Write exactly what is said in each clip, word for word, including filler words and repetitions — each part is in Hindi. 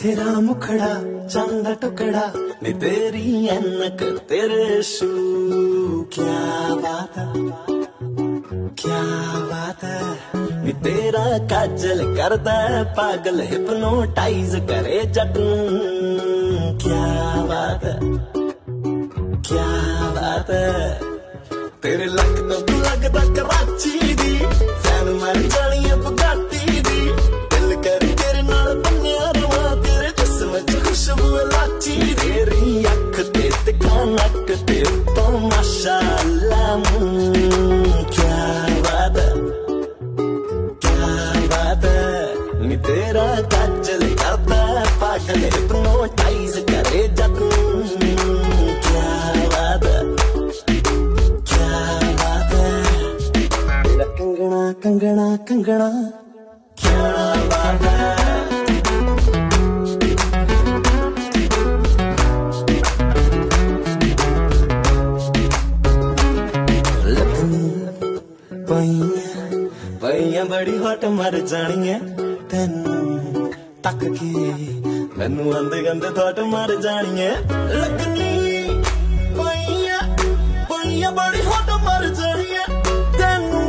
तेरा मुखड़ा चांद टुकड़ा नी तेरी ऐनक तेरे शू क्या बात है क्या बात है नी तेरा काजल करदा पागल हिप्नोटाइज करे जट क्या बात है क्या बात है तेरे लगदा तू लगदा कराची दी फैन मर जानी है बुगाटी दी दिल कर तेरे नाल बन्निया रवा तेरे जिस्म च खुशबू लाची तेरी अख ते तिखा नक ते तो माशाअल्लाह क्या बात है क्या बात है नी तेरा काजल करदा पागल हिप्नोटाइज करे जट क्या बात है कंगना कंगना कंगना क्या बात है पईया बड़ी हट मर जानी है तेन तक के मैनू आंदे गंदे थोट मर जानी है लगनी पईया पईया बड़ी हट मर जानी है तेनू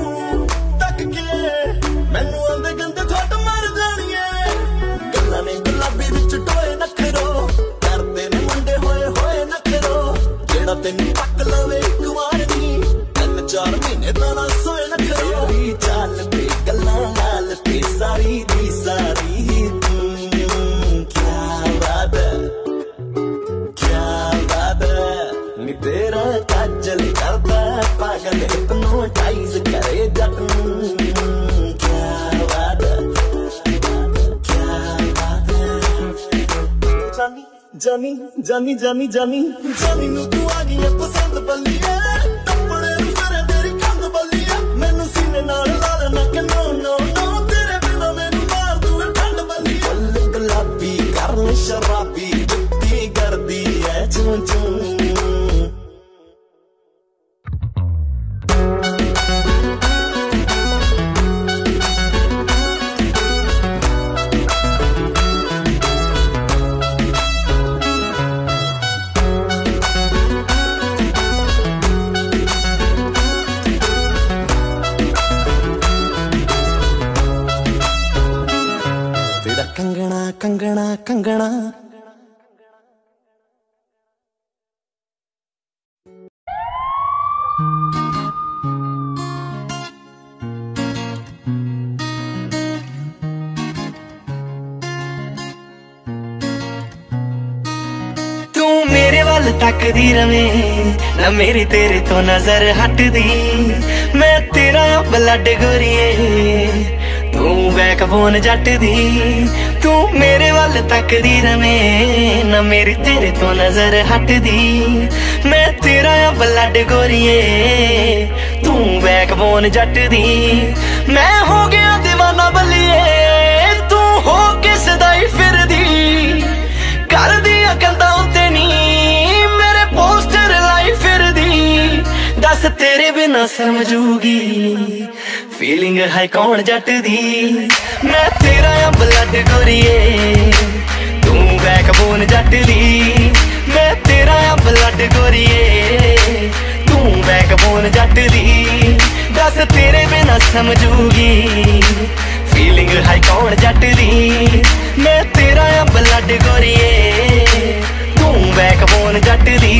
मैनू आंदे गंदे थोट मर जानी है गल्लां ने गुलाबी विच टोए नखरो करदे ने मुंडे होए होए नखरो जेड़ा तैनू पक लवे एक वार नी तीन चार महीने दा ना सोए नखरो तेरी चाल ते गल्लां लाल ते सारी दी सारी क्या बात है क्या बात है नी तेरा काजल करदा पागल हिप्नोटाइज करे जट जानी जानी जानी जानी जानी नू तू आ गई है पसंद बल्लिया टप्पड़े फिर तेरी कंध बल्लिया मैनू सीने नाल ला लेना कि नो नो नो तेरे बिना मैनू मार दूए ठंड बल्लिया फुल गुलाबी करन शराबी जुत्ती करदी है चूं चूं कंगना कंगना कंगना तू मेरे वल तकदी रवे ना मेरी तेरे तो नजर हटदी मैं तेरा ब्लड गोरिए तू बैकबोन जट दी तू मेरे वल तकदी रवे ना मेरी तेरे तो नजर हटदी मैं तेरा ब्लड गोरिए तू बैकबोन जट दी मैं हो गया दीवाना बलिए तू हो के सदाई फिरदी कर दिया कंधा उत्ते नी मेरे पोस्टर लाई फिरदी दस तेरे बिना समझूगी फीलिंग है कौन जट दी मैं तेरा ब्लड गोरिए तू बैकबोन जट दी मैं तेरा ब्लड गोरिए तू बैकबोन जट दी दस तेरे बिना समझूगी फीलिंग है कौन जट दी मैं तेरा ब्लड गोरिए तू बैकबोन जट दी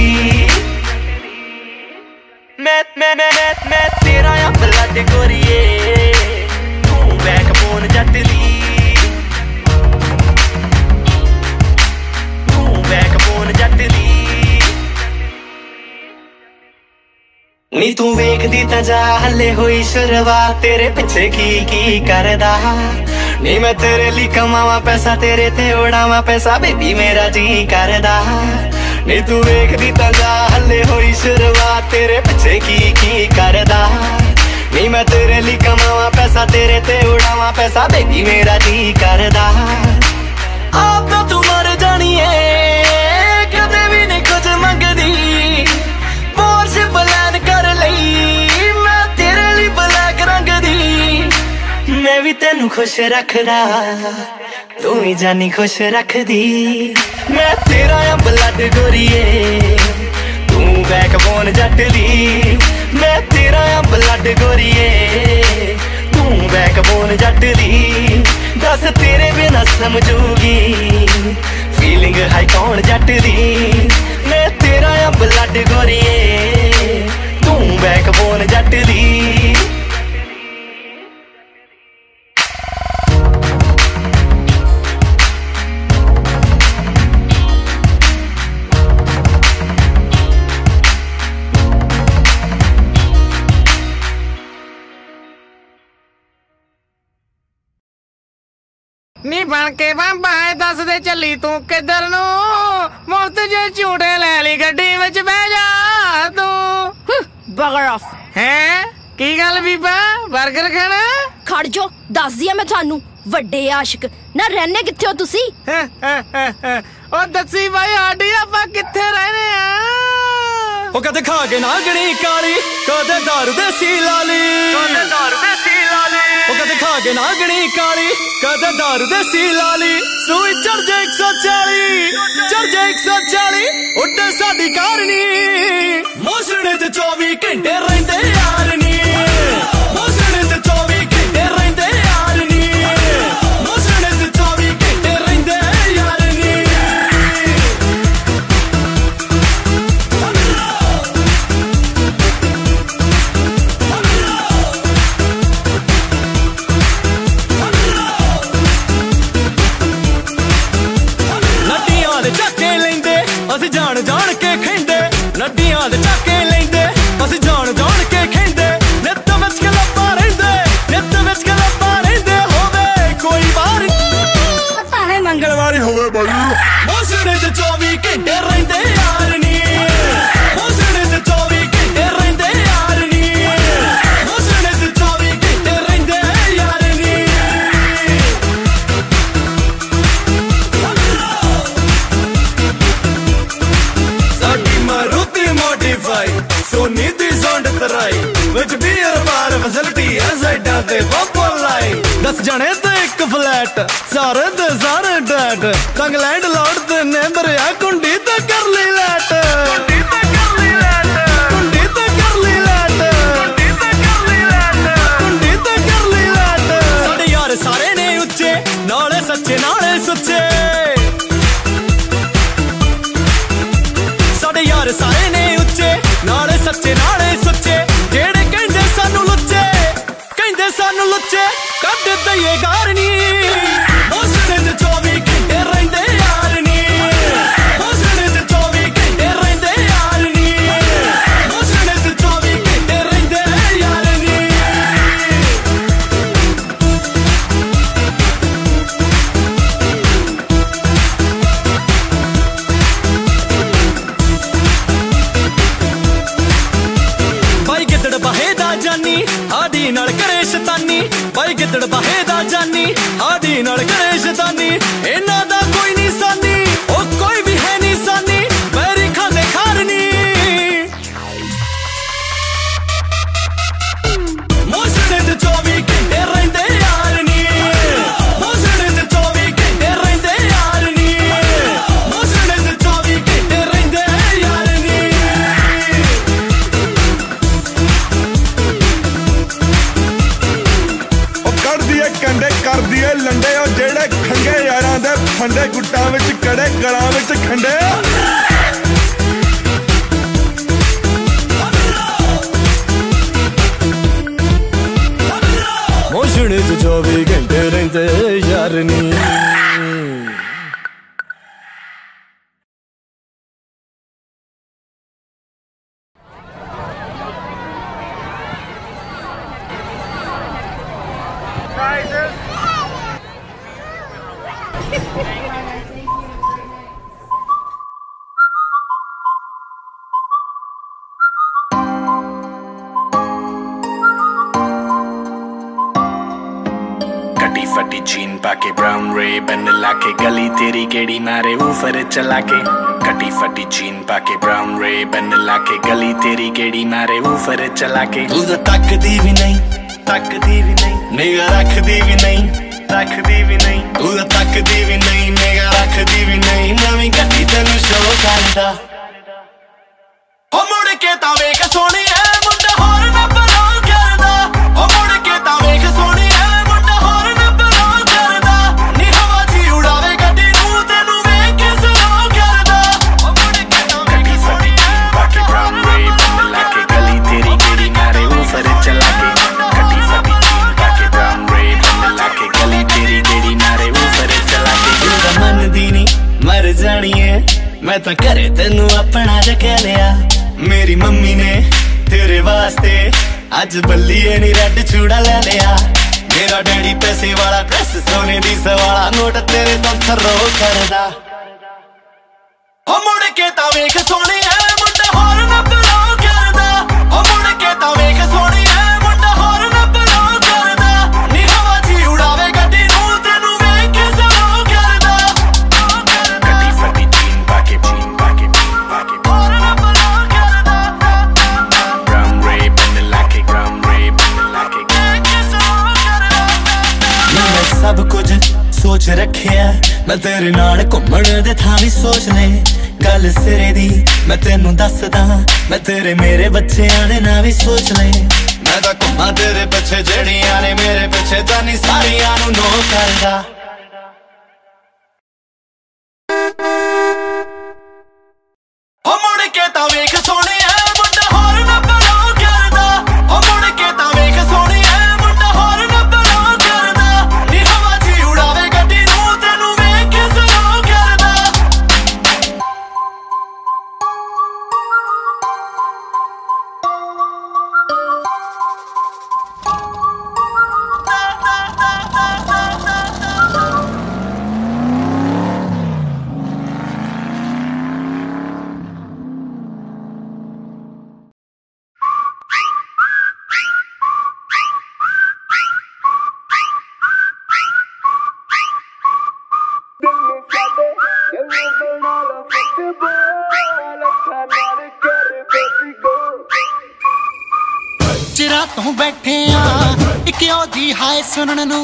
मैं मैं मैं मैं मैं तेरा ब्लड गोरिए तू बैकबोन जट दी तू बैकबोन जट दी नी तू वेखदी तां जा हले होई शुरुआत तेरे पिछे की की करदा नी मैं तेरे लिए कमावा पैसा तेरे ते उड़ावा पैसा बेबी मेरा जी करदा नी तू वेखदी तां जा हले होई शुरुआत तेरे पिछे की की करदा नी मैं तेरे लिए कमावा पैसा तेरे ते उड़ावा पैसा बेबी मेरा जी करदा आप तो तू मर जानी है कदे भी नहीं कुछ मंगदी पोर्श प्लान कर लई मैं तेरे लिए ब्लैक रंग दी मैं भी तेनू खुश रखदा तू ही जानी खुश रख दी। मैं तेरा आ ब्लड गोरीए तू बैकबोन जट दी। मैं तेरा आ ब्लड गोरीए तू बैकबोन जट दी। दस तेरे बिना समझूगी फीलिंग हाई कौन जट दी। मैं तेरा आ ब्लड गोरीए तू बैकबोन जट दी। नी बन के बाबा दस दे चली तू किधर नू मुफ्त जो झूठे ले ली गड्डी विच बह जा तू बगर ऑफ हैं की गल बीबा बर्गर खाना खड़ जो दस दिया मैं थानू वड्डे आशिक ना रहने किथे हो तुसी ओ दसी भाई आडी आपा किथे रहने आ ओ कदे खा के नागणी काली कदे दारू देसी लाली कदे दारू देसी लाली ओ कदे खा के नागणी काली कदे दारू देसी लाली सूई चढ़ जे एक सौ चाली चढ़ जे एक सौ चाली उड्डे साडी कारनी मोसणे ते चौबी घंटे रहिंदे यारनी मोसणे ते चौबी घंटे रहिंदे यारनी मोसणे ते चौबी घंटे रहिंदे यारनी ਅਸੀਂ ਜਾਣ ਜਾਣ ਕੇ ਖੇਂਦੇ ਨੱਡੀਆਂ ਦੇ ਚੱਕੇ ਲੈਂਦੇ ਅਸੀਂ ਜਾਣ ਜਾਣ ਕੇ ਖੇਂਦੇ ਨਿੱਤ ਵਿੱਚ ਕਲੱਬਾਂ ਰਹਿੰਦੇ ਨਿੱਤ ਵਿੱਚ ਕਲੱਬਾਂ ਰਹਿੰਦੇ ਹੋਵੇ ਕੋਈ ਵਾਰ ਭਾਵੇਂ ਮੰਗਲਵਾਰ ਹੋਵੇ ਬਾਈ ਮੋਸੜੇ ਤੇ ਚੌਵੀ ਘੰਟੇ ਰਹਿੰਦੇ ਯਾਰਨੀ ਮੋਸੜੇ ਤੇ ਚੌਵੀ ਘੰਟੇ ਰਹਿੰਦੇ ਯਾਰਨੀ ਮੋਸੜੇ ਤੇ ਚੌਵੀ ਘੰਟੇ ਰਹਿੰਦੇ ਯਾਰਨੀ सोनी दी सोंड तराई विच बीयर बार फैसिलिटी है साइडां ते बब्बो लाई दस जने ते एक फ्लैट सारे ते सारे डैट कंगलैंड लौट ते नेबर आ कुंडी ते कर ली लैट कुंडी ते कर ली लैट कुंडी ते कर ली लैट कुंडी ते कर ली लैट कुंडी ते कर ली लैट साडे यार सारे ने उच्चे नाले सच्चे नाले सुच्चे साडे यार सारे ने उच्चे नाले सच्चे नाले सुच्चे जेड़े कहंदे सानू लुच्चे कहंदे सानू लुच्चे कट दईए गारनी मोसड़े ते चौबी घंटे रहिंदे यारनी मोसड़े ते चौबी घंटे रहिंदे यारनी मोसड़े ते चौबी घंटे रहिंदे यारनी बहे दा जानी आदी नाल करे शैतानी भाई गिद्दड़ बहे दा जानी आदी नाल करे शैतानी इन्हां दा कोई निशानी ओ कोई भी है निशानी बैरी खांदे खारनी मोसड़े ते चौबी घंटे रहिंदे यारनी मोसड़े ते चौबी घंटे रहिंदे यारनी मोसड़े ते चौबी घंटे रहिंदे यारनी कंडे कर दिए लंडे और जेड़े खंगे यारां दे फंडे गुट्टां विच कड़े गलां विच खंडे मोसड़े ते चौबी घंटे रहिंदे यारनी फटी जीन पाके ब्राउन रे बन लाके गली तेरी केड़ी मारे ऊपर चला के कटी फटी जीन पाके ब्राउन रे बन लाके गली तेरी केड़ी मारे ऊपर चला के तू तो तकदी भी नहीं तकदी भी नहीं निगाह रखदी भी नहीं रखदी भी नहीं तू तकदी भी नहीं निगा रखदी भी नहीं नवीं गड्डी तैनूं शो करदा ओ मुड़ के तां वेख सोहणिए मुंडा होर ना बलों करदा ओ मुड़ के तां वेख सोहणिए मुंडा होर ना बलों करदा नी हवा च उड़ावे गड्डी नूं तैनूं वेख के सलों करदा ओ मुड़ के तां वेख सोहणिए बाकी ब्राउन रे बंद लाके गली तेरी गेड़ी मारे ऊपर चला के गड्डी फटी चीन बाकी ब्राउन रे बंद लाके गली तेरी गेड़ी मारे ऊपर चला के दिल मन दी नी मर जानी है मैं तां घरे तैनूं अपना रख लिया मेरी मम्मी ने तेरे वास्ते अज बल्लिए नी रेड चूड़ा ले लिया मेरा डैडी पैसे वाला ड्रेस सोने दी सवाला नोट तेरे तो थरो करदा ओ मुड़ के तां वेख सोहणिए मुंडा होर ना बलों करदा ओ मुड़ के तां वेख सोहणिए मुंडा होर ना बलों करदा नी हवा च उड़ावे गड्डी नूं तैनूं वेख के सलों करदा गड्डी फटी चीन बाके चीन बाके चीन बाके होर ना बलों करदा ब्राउन रे बंद लाके ब्राउन रे बंद लाके वेख के सलों करदा मैं सब कुछ सोच रखिया मैं तेरे नाल घुम्मण दे थां भी सोच ले गल सिरे दी मैं तेनू दसदा मैं तेरे मेरे बच्चेआं दे नां भी सोच ले मैं तां घुम्मां तेरे पिछे जेड़ियां ने मेरे पिछे जानी सारियां नू नो करदा ओ मुड़ के तां वेख सोहणिए मुंडा होर ना बलों करदा ओ मुड़ के तां वेख सोहणिए मुंडा होर ना बलों करदा नी हवा च उड़ावे गड्डी नूं तैनूं वेख के सलों करदा चिरा तू बैठे आ इक ओदी हाय सुनन नू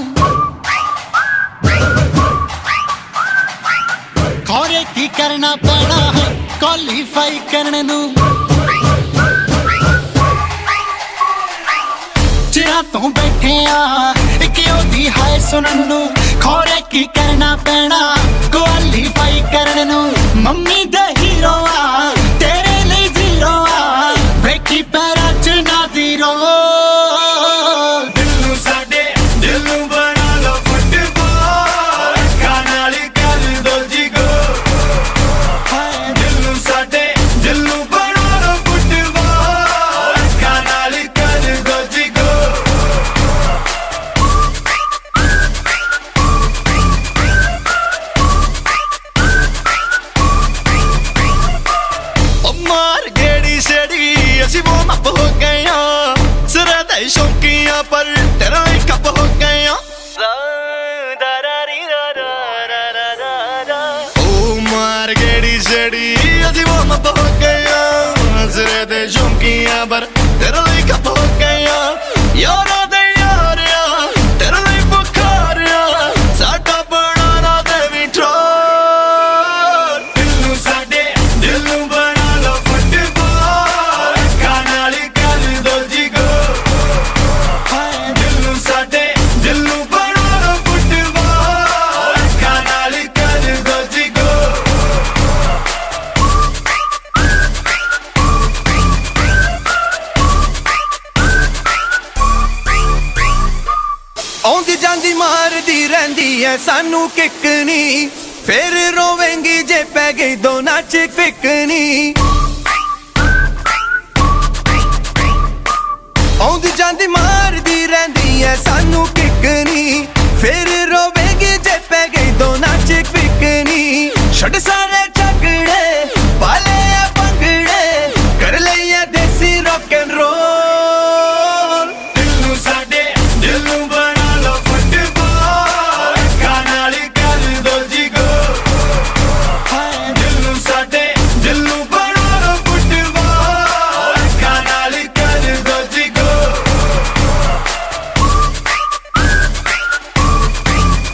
खोरे की करना पैना है क्वालीफाई करने नू चिरा तू बैठे आ इक ओदी हाय सुनन नू खोरे की करना पैना क्वालीफाई करने नू मम्मी दे हीरो आ तेरे लिए जीरो आ ब्रेकी पैरा च ना दी रो दिल नू साडे दिल नू बना लो फुटबॉल खाना ली कर दो जी गो दिल नू साडे दिल नू बना लो फुटबॉल खाना ली कर दो जी गो मार गेड़ी सेड़ी असी वो मप हो गए सिरे दे शौकियां पर तेरा ही कप हो गए ओ मार गेड़ी सेड़ी असी वो मप हो गए सिरे दे शौकियां पर तेरा ही कप हो गए यारा दे यार तेरा ही बुखार साडा बनाना दे भी ट्रोल दिल नू साडे दिल नू बना लो फुटबॉल खाना ली कर दो जी गो दिल नू साडे दिल नू बना लो फुटबॉल खाना ली कर दो जी गो आउंदी जांदी मारदी रहिंदी ऐ सानू किकनी फिर रोवेंगी जे पै गई दोनां च फिकनी आउंदी जांदी मारदी रहिंदी ऐ सानू किकनी फिर रोवेंगी जे पै गई दोनां च फिकनी छड़ सारे झगड़े पाले आ पंगड़े कर लईया देसी रॉक एंड रोल दिल नू साडे दिल नू बना लो फुटबॉल खाना ली कर दो जी गो दिल नू साडे दिल नू बना लो फुटबॉल खाना ली कर दो जी गो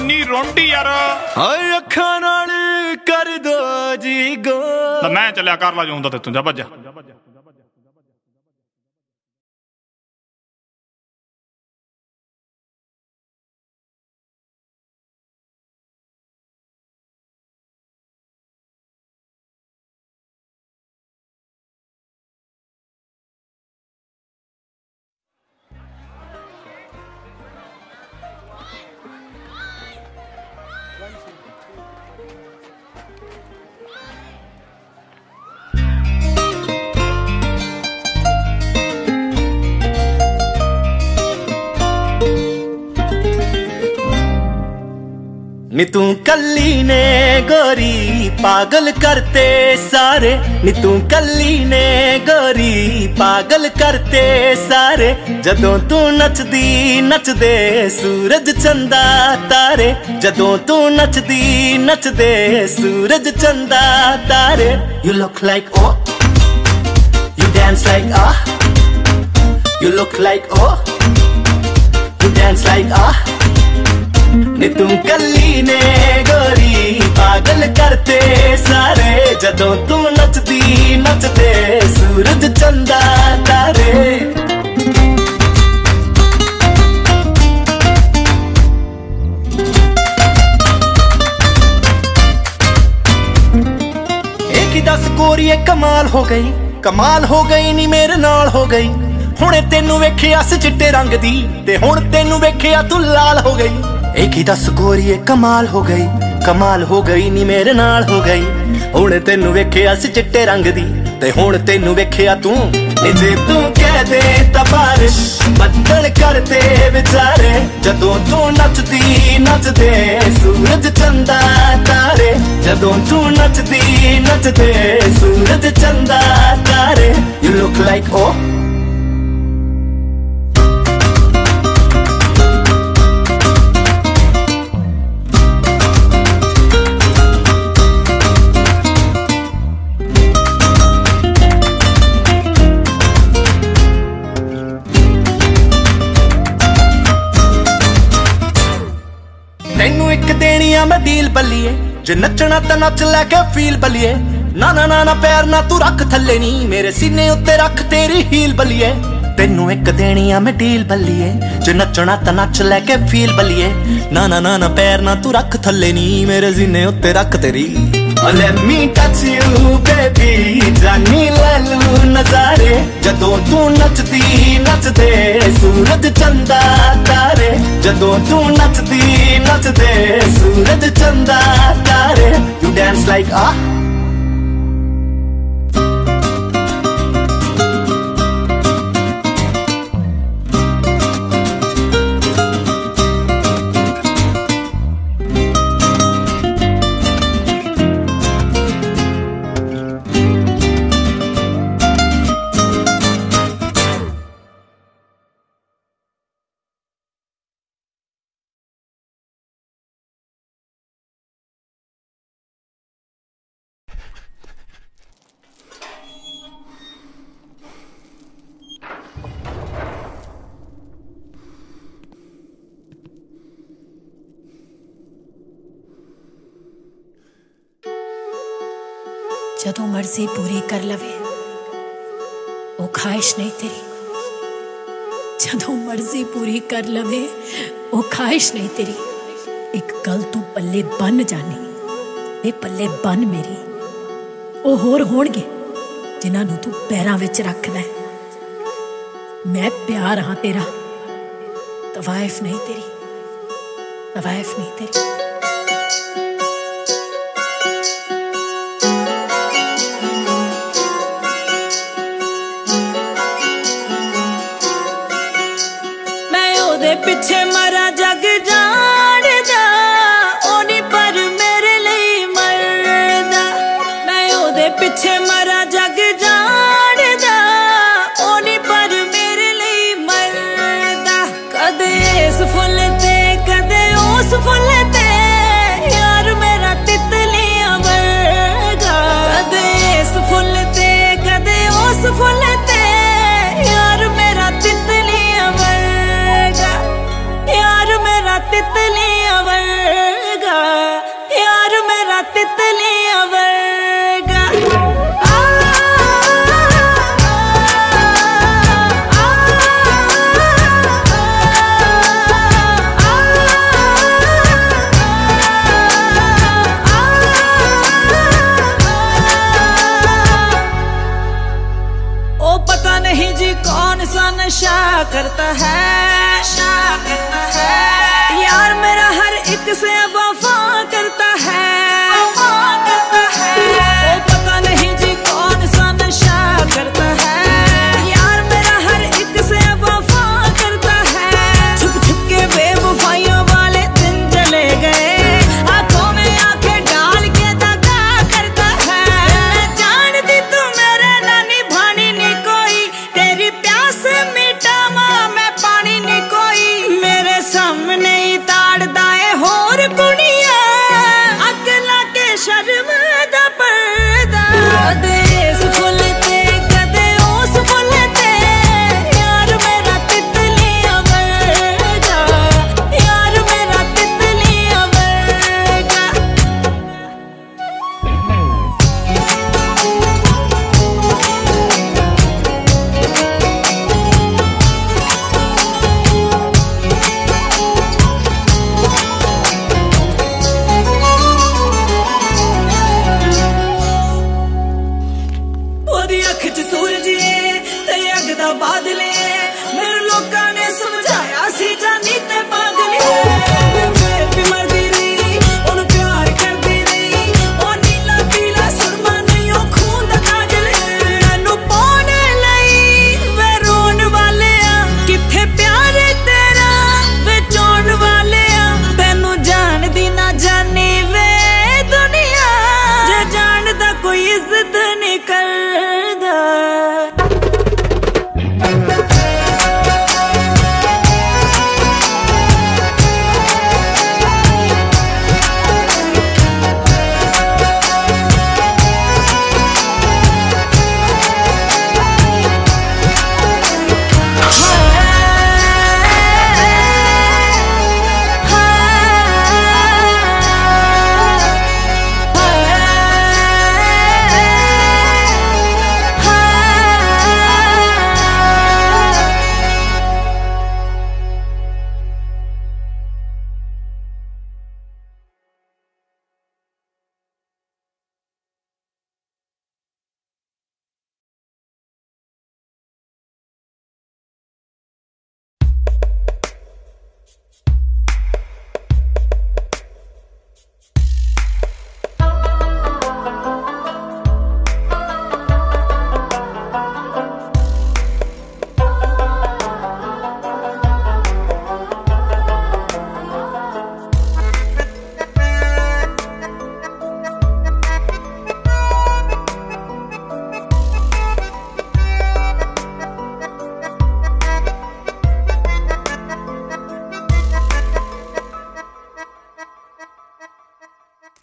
ਨੀ ਰੋਂਡੀ ਯਾਰ ਹਾਏ ਅੱਖਾਂ ਨਾਲ ਕਰ ਦੋ ਜੀ ਗੋ ਮੈਂ ਚੱਲਿਆ ਕਰ ਲਾ ਜਾਉਂਦਾ ਤੇ ਤੂੰ ਜਾ ਭੱਜ नी तू कल्ली ने गोरी पागल करते सारे नी तू कल्ली ने गोरी पागल करते सारे जदों तू नचदी नचदे सूरज चंदा तारे जदों तू नचदी नचदे सूरज चंदा तारे You look like oh You dance like ah You look like oh You dance like ah नी तू कल्ली ने गोरी पागल करते सारे जदों तू नचदी नचदे सूरज चंदा तारे एक ही दस गोरीए कमाल हो गई कमाल हो गई नी मेरे नाल हो गई हुणे तेनू वेखिया स चिट्टे रंग दी ते हुण तेनू वेखिया तू लाल हो गई एक ही दस गोरीए कमाल हो गई कमाल हो गई नी मेरे नाल हो गई हुण तेनू वेखिया सी चिट्टे रंग दी ते हुण तेनू वेखिया तू नी जे तू कह दे तां बारिश बदल करते विचारे जदों तू नचदी नचदे सूरज चंदा तारे जदों तू नचदी नचदे सूरज चंदा तारे You look like oh तेनू एक देनी आ मैं डील बल्लिए जे नचना ते नच लैके फील बल्लिए ना ना ना ना पैर ना तू रख थल्ले नी मेरे सीने उत्ते रख तेरी हील बल्लिए तेनू एक देनी आ मैं डील बल्लिए जे नचना ते नच लैके फील बल्लिए ना ना ना ना पैर ना तू रख थल्ले नी मेरे सीने उत्ते रख तेरी Let me touch you baby जानी ले लू नजारे जदों तू नचदी नचदे सूरज चंदा तारे जदों तू नचदी नचदे सूरज चंदा तारे You dance like ah जदों मर्जी पूरी कर लवे वो ख्वाहिश नहीं तेरी जदों मर्जी पूरी कर लवे वो ख्वाहिश नहीं तेरी एक गल तू पल्ले बन जानी वे पल्ले बन मेरी वो होर होणगे जिन्हां नूं तू पैरां विच रखदा है मैं प्यार हाँ तेरा तवाइफ नहीं तेरी तवाइफ नहीं तेरी पिछे मरा जग जाणदा ओनी पर मेरे लिए मरदा मैं ओदे पिछे मरा जग जाणदा ओनी पर मेरे लिए मरदा कदे इस फुल ते कदे उस फुल ते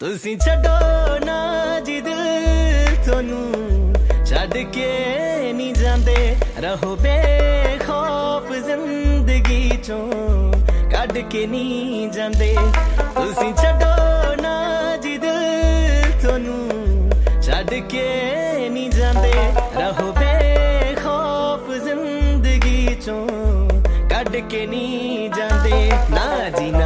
तुसी छड्डो ना जी दिल तोनू छड्ड के नहीं जांदे रहो बेखौफ जिंदगी चों कड के नहीं जांदे तुसी छड्डो ना जी दिल तोनू छड्ड के नहीं जांदे रहो बेखौफ जिंदगी चों कड के नहीं जांदे ना जी ना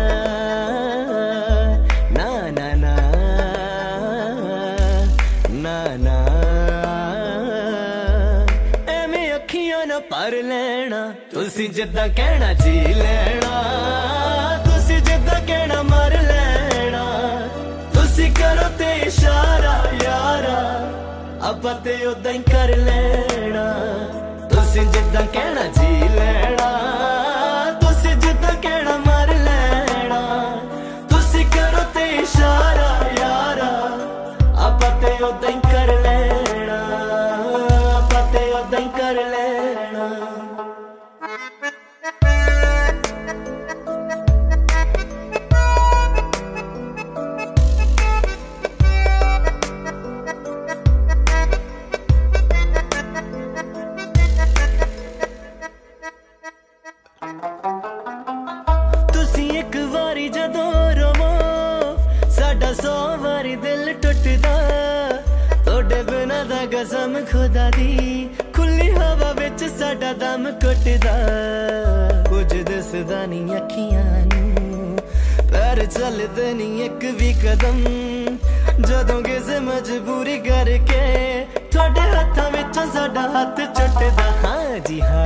पर लेना तुसी जिद्दां कहना जी लेना तुसी जिद्दां कहना मर लेना तुसी करो ते इशारा यारा आपां ते उदां ही कर लेना तुसी जिद्दां कहना जी लेना तुसी जिद्दां कहना मर लेना तुसी करो ते इशारा यारा आपां ते उदां ही कर लेना आपां ते उदां ही कर लेना कसम खुदा दी खुली हवा विच साडा दम घुटदा कुछ दसदा नहीं अखियां नूं पैर चलदे नहीं एक भी कदम जदों किसे मजबूरी करके थोड़े हत्थां विचों साडा हत्थ छुटदा हाँ जी हाँ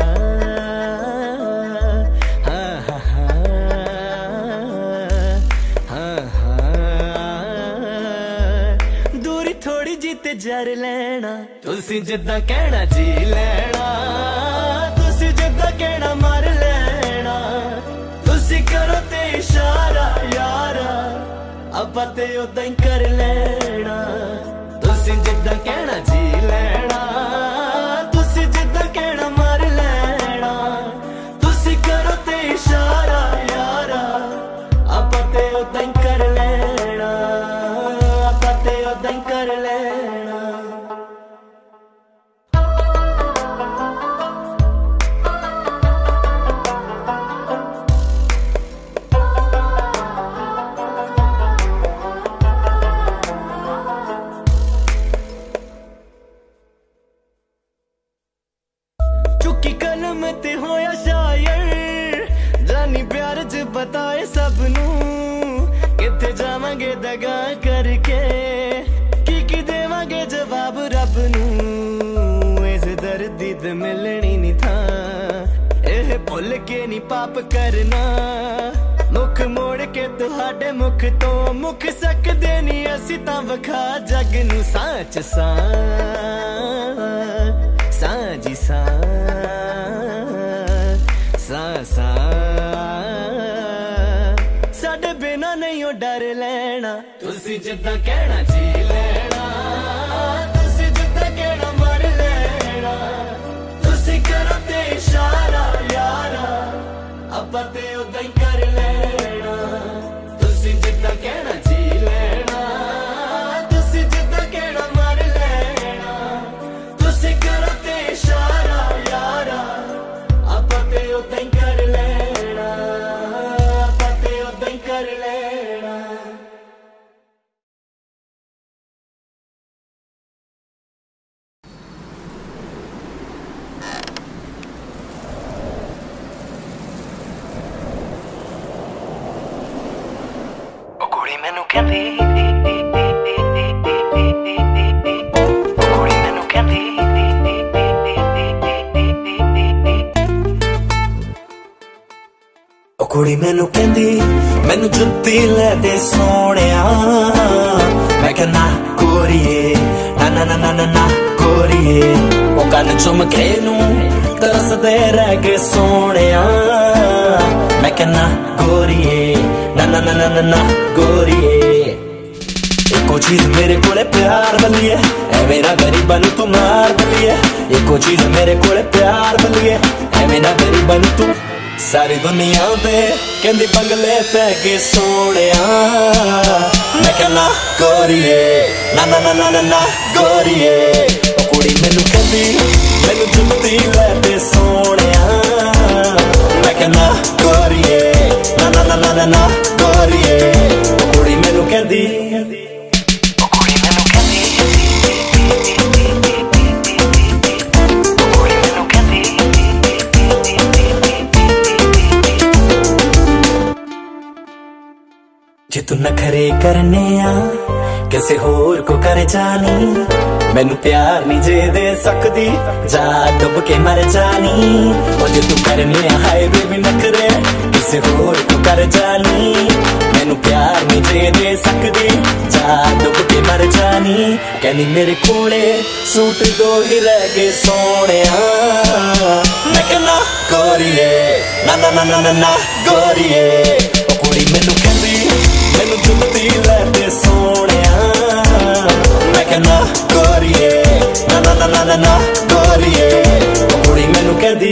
जर लेना तुसी जिद्दां कहना जी लेना तुसी जिद्दां कहना मर लेना तुसी करो ते इशारा यारा आपां ते उदां ही कर लेना तुसी जिद्दां कहना जी लेना तुसी जिद्दां कहना मर लेना तुसी करो ते इशारा यारा आपां ते उदां ही कर लेना आपां ते उदां ही कर लेना बताए सबनू किथे जावांगे दगा करके की की देवांगे जवाब रब नू इस दर्दी ते मिलनी नहीं था एह भुल के नहीं पाप करना मुख मोड़ के तुहाडे मुख तो मुख सकदे नहीं असी तां वखा जग नू सच सा साजी सा सा सा साडे बिना नहीं हो डर लेना तुसी जिद्दां कहना जी लेना तुसी जिद्दां कहना मर लेना तुसी करो ते इशारा यारा आपां ते उदां ही कर लेना तुसी जिद्दां कहना जी लेना तुसी जिद्दां कहना मर लेना तुसी करो ते इशारा यारा आपां ते उदां ही कर लेना आपां ते उदां ही कर लेना मैनू कहंदी कुड़ी मैनू कहंदी कुड़ी मैनू कहंदी मैनू जुत्ती लै दे सोहणिया मैं कहना गोरीए ना ना ना ना ना गोरीए ओ कन चुम के नू तरसदे रह गए सोहणिया मैं कहना गोरीए ना ना ना ना ना गोरीए एको चीज मेरे कोले प्यार बलिए ऐ मेरा गरीबा नू तू मार बलिए एको चीज मेरे कोले प्यार बलिए ऐ मेरा गरीबा नू तू सारी दुनिया ते कहंदी बंगले पै के सोहणिया मैं कहना गोरिए ना ना ना ना ना ना गोरिए ओ कुड़ी मैनू कहदी मैनू जुत्ती लै दे सोहणिया मैं कहना गोरिए ना ना ना ना ना ना गोरिए ओ कुड़ी मैनू कहदी जे तू नखरे करने आ किसे होर को कर जानी मैनू प्यार नहीं जे दे सकदी जा डुब के मर जानी ओ जे तू करने आ हाय बेबी नखरे किसे होर को कर जानी मैनू प्यार नहीं जे दे सकदी जा डुब के मर जानी कहनी मेरे कोले सूट दो ही रह गए सोहणिया मैं कहना गोरिए ना ना ना ना ना ना गोरिए ओ कुड़ी मैनू कहदी मैनू जुत्ती लै दे सोहणिया मैं कहना गोरिए ना ना ना ना ना ना गोरिए ओ कुड़ी मैनू कहदी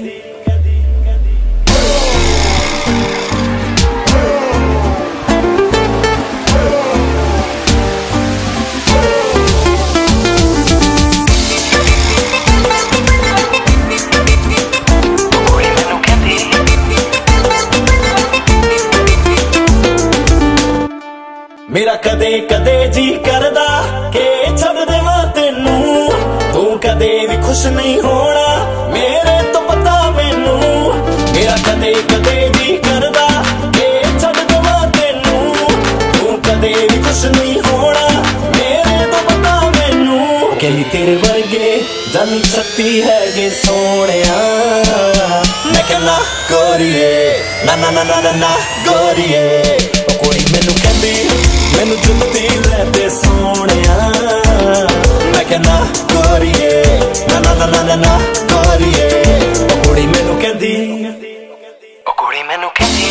मेरा कदे कदे जी करदा के छड़ देवां तेनू तू कदे भी खुश नहीं होना मेरे तो पता मैनू मेरा कदे कदे जी करदा के छड़ देवां तेनू तू कदे भी खुश नहीं होना मेरे तो पता मैनू कहली तेरे वर्गे जानी शक्ति है गे सोहणिया मैं कहना गोरिए ना ना ना ना ना गोरिए ओ कुड़ी मैनू कहदी मैनू जुत्ती लै दे सोहणिया मैं कहना गोरिए ना ना ना ना ना गोरिए ओ कुड़ी मैनू कहदी ओ कुड़ी मैनू कहदी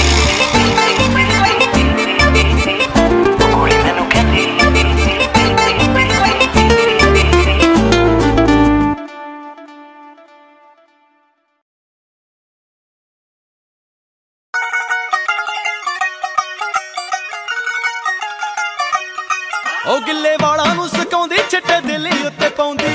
ओ कुड़ी मैनू कहदी ओ गिले वाला नू सकाउंदी चिट्टे दिल उत्ते पाउंदी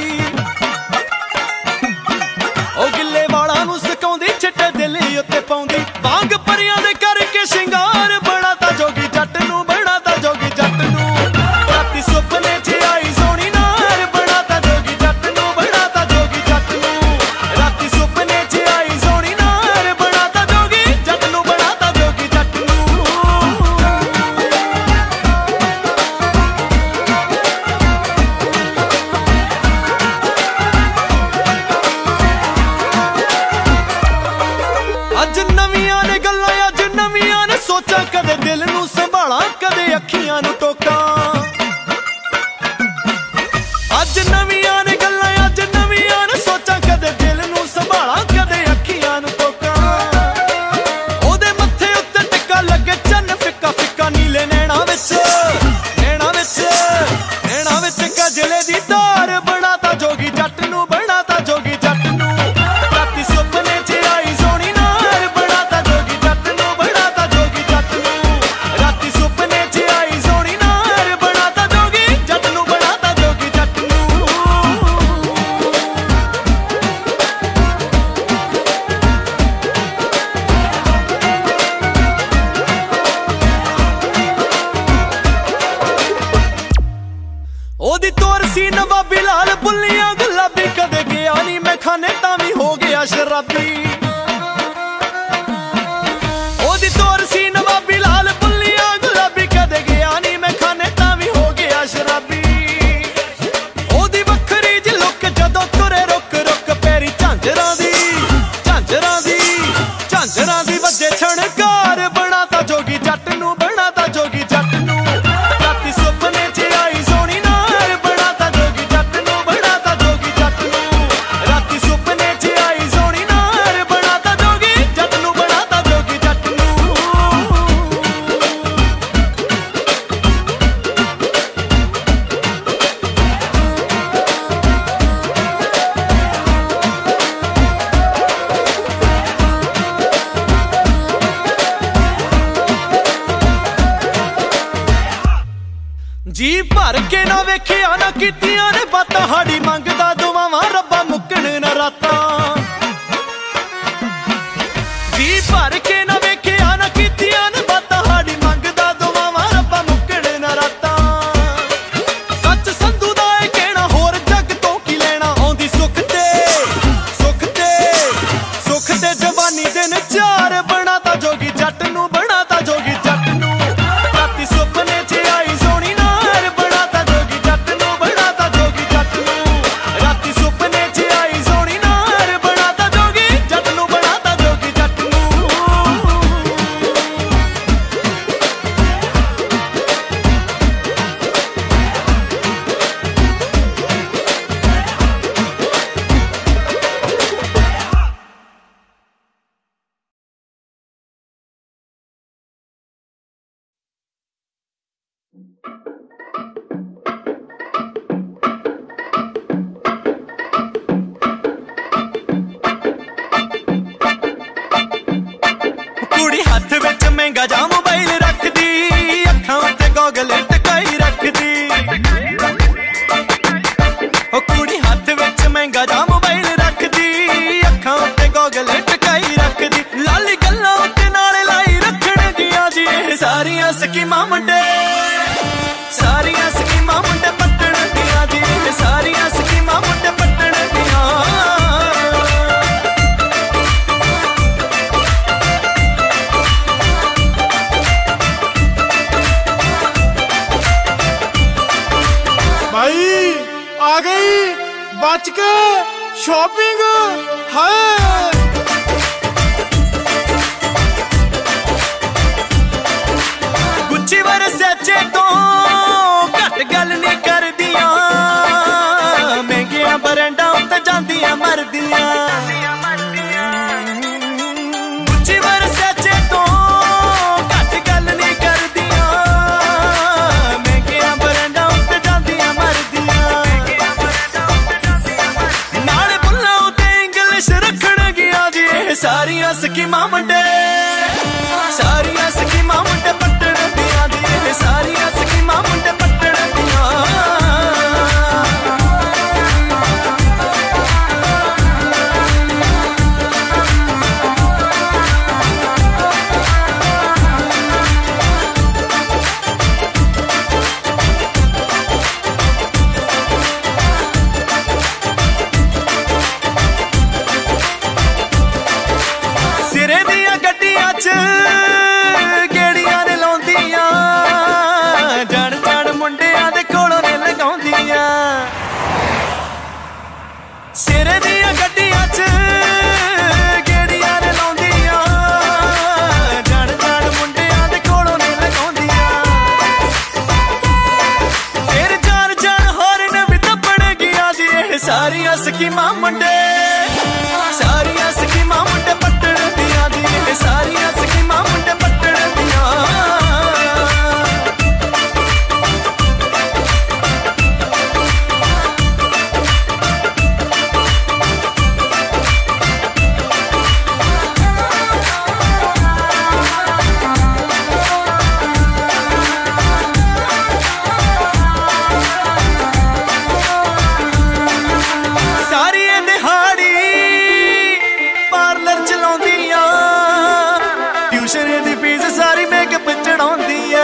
ओ गिले वाला नू सकाउंदी चिट्टे दिल उत्ते पाउंदी वांग परियां दे करके शिंगार बनाता जोगी जट नू बनाता जोगी जट नू राती सुपने च आई सोनी नार बनाता जोगी जट नू बनाता जोगी जट नू राती सुपने च आई सोनी नार बनाता जोगी जट नू बनाता जोगी जट नू अज नवियां ने गल्लां अज नवियां ने सोचा कदे दिल नू संभाला कदे अखियां नू टोका अज नवियां ने गल्लां अज नवियां ने सोचा कदे दिल नू संभाला कदे अखियां नू टोका ओदे मत्थे उत्ते टिक्का लगे चन्न फिक्का फिक्का नीले नैना विच नैना विच नैना विच गजले दी तार बनाता जोगी जट नू बनाता जोगी जट नू राती सुपने च आई सोनी नार बनाता जोगी जट नू बनाता जोगी जट नू राती सुपने च आई सोनी नार बनाता जोगी जट नू बनाता जोगी जट नू ओदी तोर सी नवाबी लाल बुल्लियां गुलाबी कदे गया नी मैं खाने तावी हो गया शराबी ओदी तोर सी नवाबी लाल बुल्लियां गुलाबी कदे गया नी मैं खाने तावी हो गया शराबी ओदी वखरी जी लुक जदों तुरे रुक रुक पैरी झांजरां दी झांजरां दी झांजरां दी वजे छणकार बनाता जोगी जट नू बनाता जोगी जट नू राती सुपने च आई सोनी नार बनाता जोगी जट नू बनाता जोगी जट नू राती सुपने च आई सोनी नार जी भर के ना वेखिया ना कीतियां ने बातां हाड़ी मंगदा दुआवां रब्बा मुक्कण ना रातां जी भर के ना वेखिया ना कीतियां ने बातां हाड़ी मंगदा दुआवां रब्बा मुक्कण ना रातां सच संधू दा ए कहना होर जग तो की लेना आउंदी सुख ते सुख ते सुख ते जवानी दिन चार बनाता जोगी जट नूं बनाता जोगी जट नूं राती सुपने च आई सोनी नार बनाता जोगी जट नूं बनाता जोगी जट नूं राती सुपने च आई सोनी नार बनाता जोगी जट नूं बनाता जोगी जट नूं कुड़ी हथ विच महंगा जा मोबाइल रखदी अखां उत्ते गॉगल टकाई रखदी ओ कुड़ी हथ विच महंगा जा मोबाइल रखदी अखां उत्ते गॉगल टकाई रखदी लाली गल्लां उत्ते नाल लाई रखण गियां जी ਇਹ सारियां स्कीमां मुंडे सारियां स्कीमां मुंडे पट्टण दियां जी ਇਹ सारियां स्कीमां मुंडे पट्टण दियां भाई आ गई बच के शॉपिंग है गुच्ची वरसाचे तो घट गल नहीं करदियां महंगियां ब्रांडां उत्ते जांदियां मरदियां गुच्ची वरसाचे तो घट गल नहीं करदियां महंगियां ब्रांडां उत्ते जांदियां मरदियां नाल बुल्लां उत्ते इंग्लिश रखण गियां जी ਇਹ सारियां स्कीमां मुंडे सारियां स्कीमां मुंडे पट्टण दियां जी ਇਹ सारियां स्कीमां मुंडे पट्टण दियां सिरे दियां गड्डियां च गेड़ियां ने लाउंदियां जण जण मुंडियां दे कोलों ने लगाउंदियां सिरे दियां गड्डियां च गेड़ियां ने लाउंदियां जण जण मुंडियां दे कोलों ने लगाउंदियां फिर जान जान हॉर्न भी दब्बण गियां जी ਇਹ सारियां स्कीमां मुंडे सारियां स्कीमां मुंडे पट्टण दियां जी ਇਹ सारियां स्कीमां मुंडे पट्टण दियां सारियां दिहाड़ी पार्लर चलाउंदियां ट्यूशन दी फीस सारी मेकअप चढ़ाउंदियां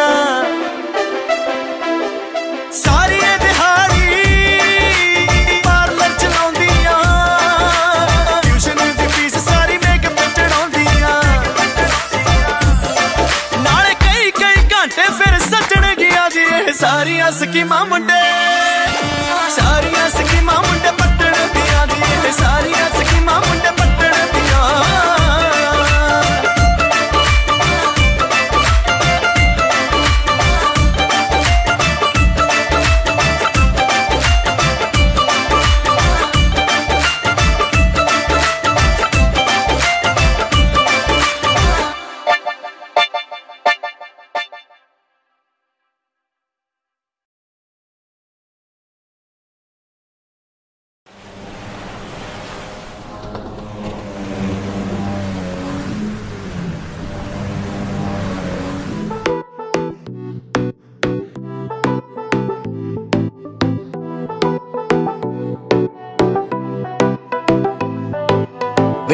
सारियां दिहाड़ी पार्लर चलाउंदियां ट्यूशन दी फीस सारी मेकअप चढ़ाउंदियां नाले कई कई घंटे फिर सजण गियां जी ਇਹ सारियां स्कीमां मुंडे सारियां स्कीमां मुंडे पट्टण दियां जी ਇਹ सारियां स्कीमां मुंडे पट्टण दियां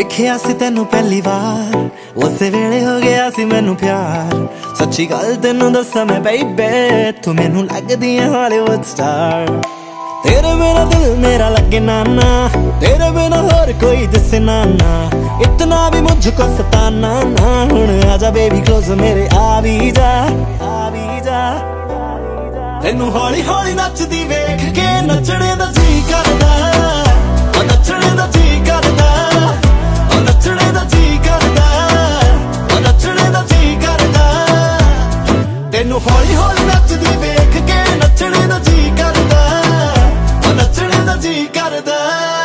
वेखिया सी तेनू पहली बार उस वेले हो गया सी मैनू प्यार सच्ची गल तेनू दसा मैं बेबे तू मैनू लगदी है हॉलीवुड स्टार तेरे बिना दिल मेरा लगे नाना तेरे बिना और कोई दिसे नाना इतना भी मुझको सताना ना हुण आजा बेबी क्लोज मेरे आ भी जा आ भी जा तेनू हौली हौली नचदी वेख के नचने दा जी करदा ओ नचने दा जी करदा ओ नचने दा जी करदा ओ नचने दा जी करदा तेनू हौली हौली नचदी वेख के नचने दा जी करदा ओ नचने दा जी करदा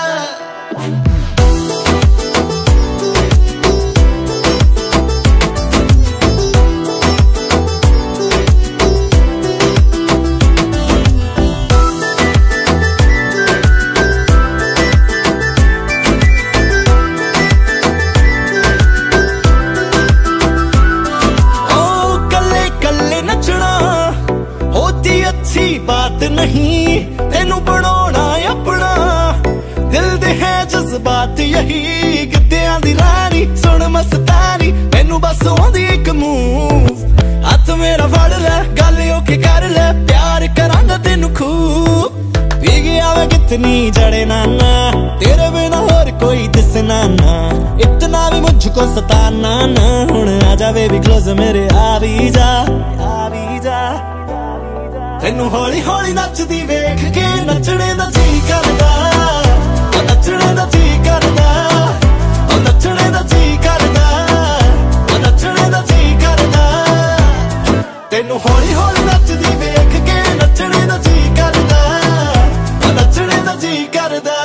बात नहीं तेनू बनाना अपना दिल दे है जज्बात यही गिद्दियां दी रानी सुन मस्तानी मैनू बस आंदी एक मूव हाथ मेरा फड़ ले गल ओके कर ले प्यार करांगा तेनू खूब पी गया मैं कितनी जड़े नाना तेरे बिना और कोई दिसना ना इतना भी मुझको सताना ना हुण आजा बेबी क्लोज मेरे आ भी जा आ भी जा तेनू हौली हौली नचदी वेख के नचने दा जी करदा ओ नचने दा जी करदा ओ नचने दा जी करदा ओ नचने दा जी करदा तेनू हौली हौली नचदी वेख के नचने दा जी करदा ओ नचने दा जी करदा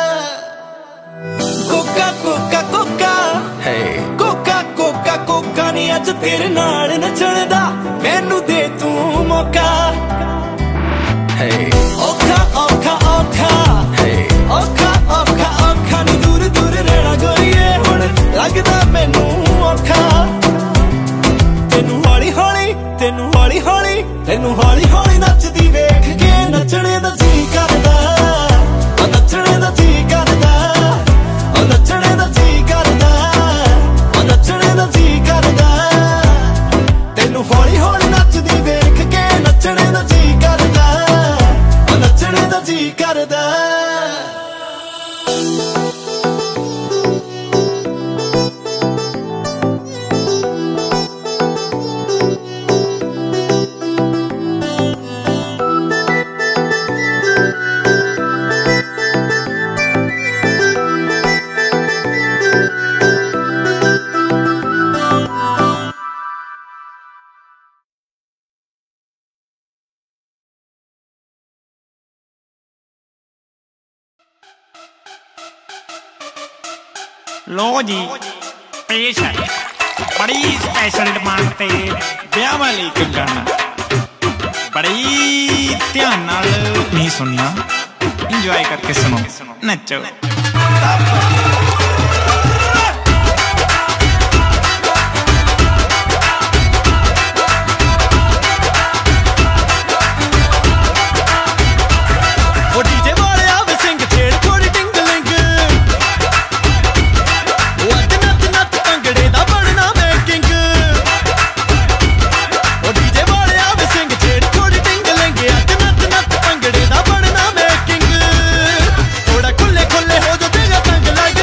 कोका कोका कोका हे कोका कोका कोका नी अज तेरे नाल नचण दा मैनू दे तू मौका औखा औखा औखा औखा औखा औखा नी दूर दूर रहना गोरीए हुण लगदा मैनू औखा तेनू हौली हौली तेनू हौली हौली तेनू हौली हौली नचदी वेख के नचने दा जी करदा ओ नचने दा जी करदा ओ नचने दा जी करदा ओ नचने दा जी करदा तेनू हौली हौली नचदी वेख के नचने दा जी करदा नचने दा जी करदा लो जी पेश है बड़ी स्पेशल डिमांड ते ब्याह वाली एक गाना बड़ी ध्यान नाल नहीं सुनना इंजॉय करके सुनो नचो खुले खुले हो जो तेरा तंग लग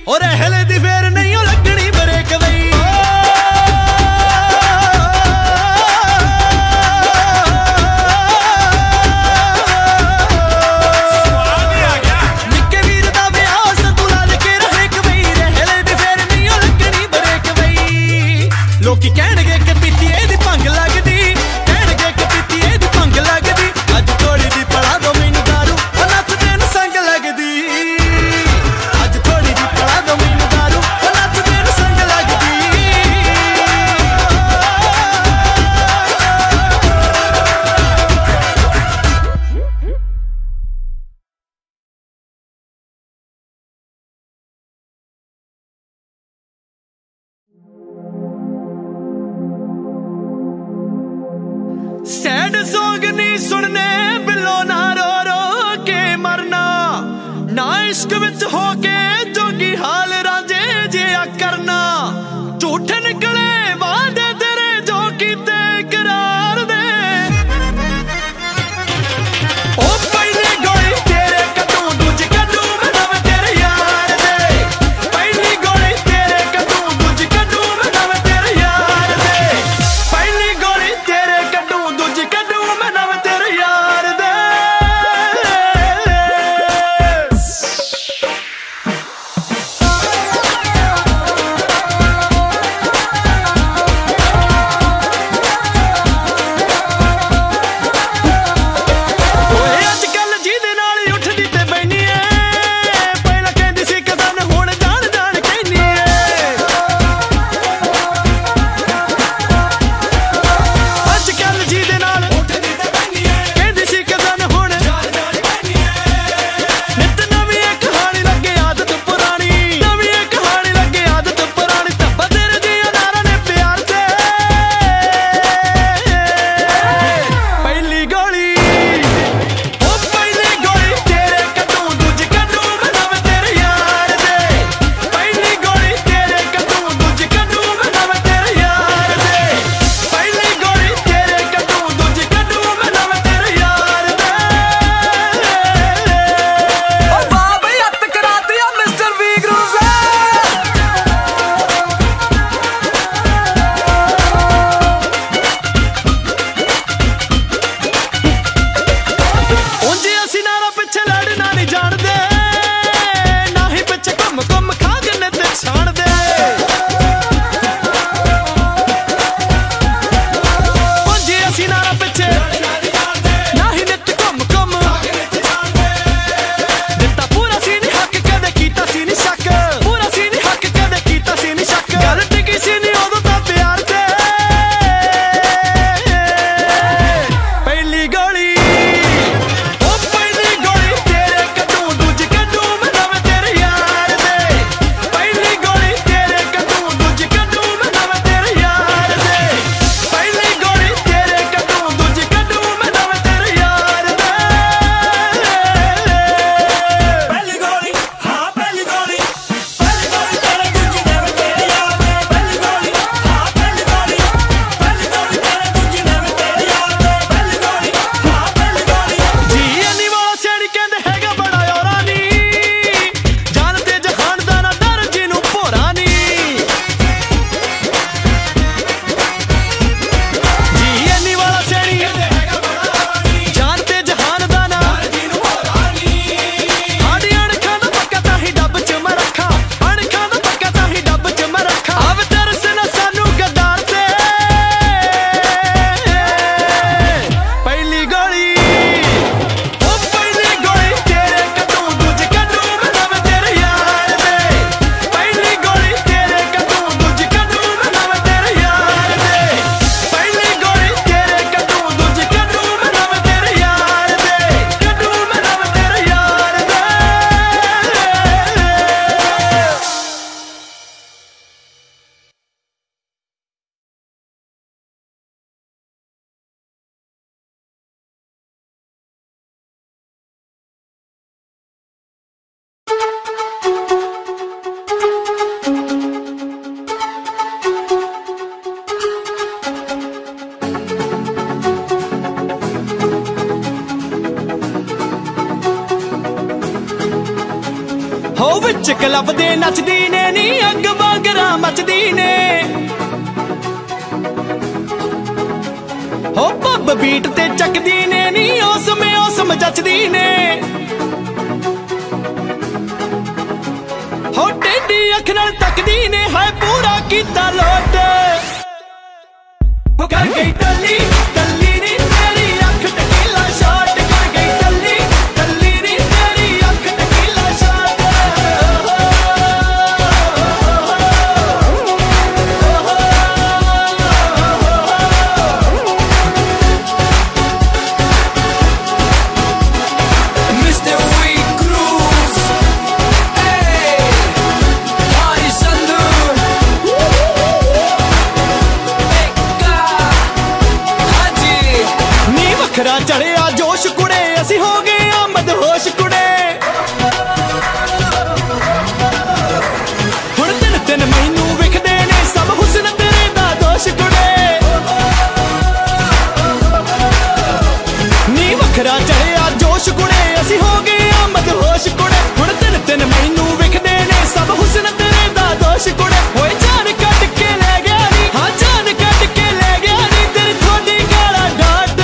और हिले दी फेर नहीं ओ लगनी ब्रेक बई निक्के वीर दा ब्याह संधू लाल के रहे कबई हिले दी फेर नहीं ओ लगनी ब्रेक बई लोकी कहणगे कि पीती एदी भंग लगदी कहणगे कि पीती एदी भंग लगदी अज थोड़ी दी पड़ा दो मैनू दारू ओ नचदे न संग लगदी अज थोड़ी दी पड़ा दो मैनू दारू ओ नचदे न संग लगदी सैड सॉन्ग नहीं सुनने बिलो ना रो रो के मरना ना इश्क विच हो के जोगी हाल राजे जिया करना झूठे निकले वादे तेरे जो कीते करार दे ओ पहली गोली तेरे कदू दूजी कदू मैं नवे तेरे यार दे पहली गोली तेरे कदू दूजी कदू मैं नवे तेरे यार दे पहली गोली तेरे कदू दूजी कदू मैं नवे तेरे यार दे हो विच क्लब दे नचदी ने नी अग वांगरा मचदी ने हो पब बीट ते चकदी ने नी ओसमे ओसम जचदी ने हो टेढ़ी अख नाल तकदी ने हाय पूरा कीता लोट हो कर गई टल्ली टल्ली नी तेरी अख टकीला शॉट कर गई टल्ली टल्ली नी तेरी अख tequila shot mister V Cruz ए हमारी संधू वखरा चढ़िया जोश कुड़े असी हो गए आमद होश कुड़े हुण दिन दिन मैनू विखदे ने सब हुस्न तेरे दा दोष कुड़े नी वखरा चढ़िया जोश कुड़े असी हो गए आमद होश कुड़े हुण दिन दिन मैनू विखदे ने सब हुस्न तेरे दा दोष कुड़े होए जान कट के ले गया नी हाँ जान कट के ले गया नी तेरी थोड़ी गाला डाट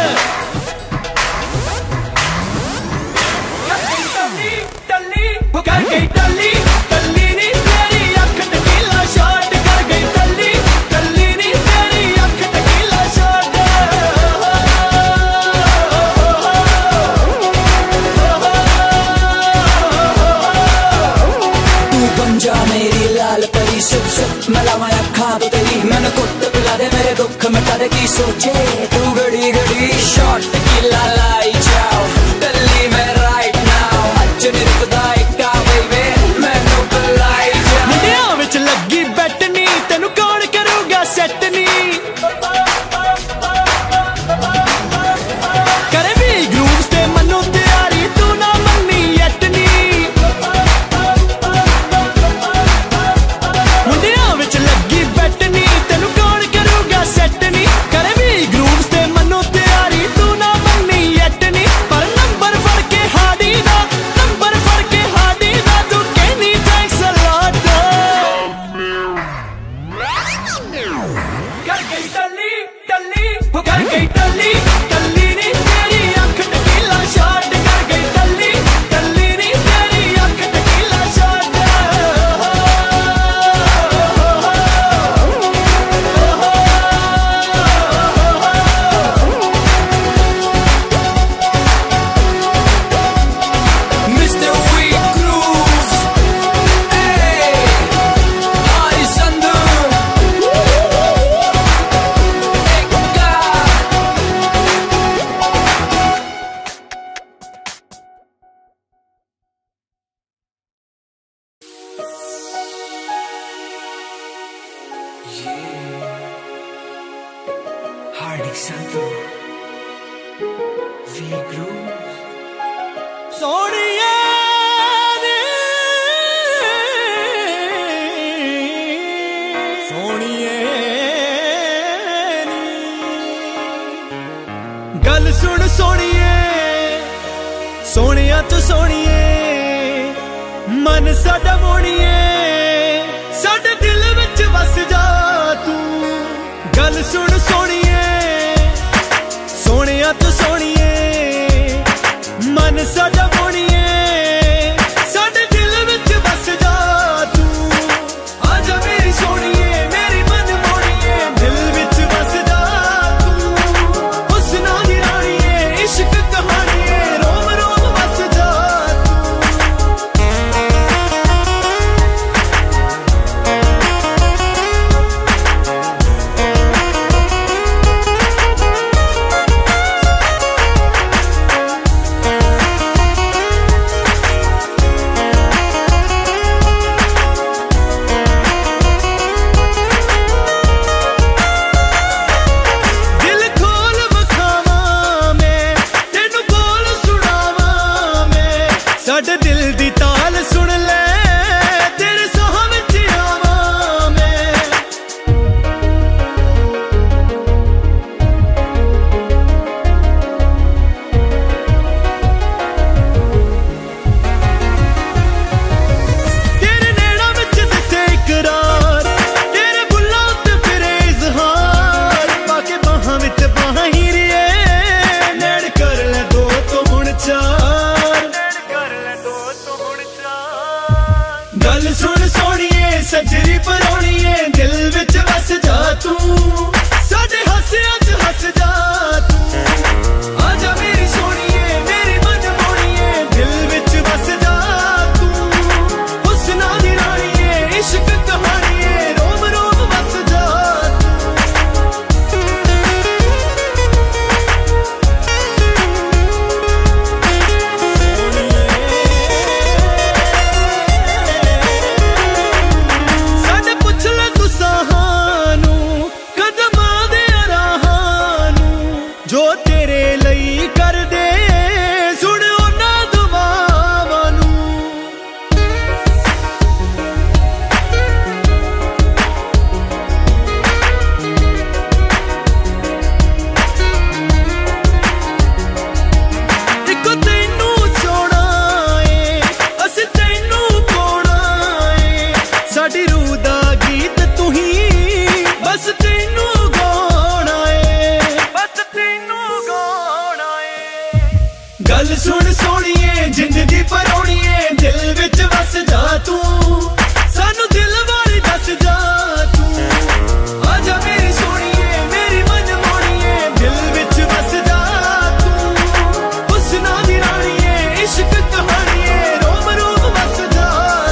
कर गई टल्ली टल्ली नी तेरी अख टकीला शॉट कर गई टल्ली टल्ली नी तेरी अख टकीला शॉट तू बन जा मेरी लाल परी सुप सुप मला मैं अखा तो तेरी मैंने कुत्ते पिला दे मेरे दुख मिटा दे की सोचे तू घड़ी घड़ी शॉट टकीला लाई जाओ टल्ली में राइट नाउ अज नहीं रुकदा इक्का बेबे मैनू बुलाई जा मुंडियां विच लगी बैट नी तेनू कौन करूगा सेट नी करे भी ग्रूव्स ते मनु तैयारी तू ना मन्नी यट नी मुंडियां विच लगी बैट नी तेनू कौन करूगा सेट नी करे भी ग्रूव्स ते मनु तैयारी तू ना मन्नी यट नी पर नंबर फड़ के हाडी दा नंबर फड़ के हाडी दा तू कहनी थैंक्स अ लॉट कर गई टल्ली टल्ली हो कर गई टल्ली टल्ली नी तेरी अख टकीला शॉट कर गई टल्ली टल्ली नी तेरी अख tequila shot mister V Cruz ए हमारी संधू हार्दिक संधू वी ग्रूव सोनिया नी सोनिए नी गल सुन सोनिए सोनिया तू सोनिए मन साडा मोनिए साडे दिल विच वस जा तू गल सुन सोनिए सोनिया तू सोनिए मन साडा मोनिए साडे दिल विच बस जा तू आजा मेरी सोनिए मेरी मन मोनिए दिल विच बस जा तू हुस्ना दी रानीए इश्क कहानीए रोम रोम बस जा तू गल सुन सोनिए सजरी परोणीए दिल विच वस जा तू साडे हासियां च हस जा तू आजा मेरी सोनिए मेरी मन मोणीए दिल विच वस जा तू हुस्ना दी राणीए इश्क कहानीए रोम रोम वस जा गल सुन सोनिए जिंदगी परोणीए दिल विच वस जा तू सानू दिल वाली दस जा तू आजा मेरी सोनिए मेरी मन मोणीए दिल विच वस जा तू हुस्ना दी राणीए इश्क कहानीए रोम रोम वस जा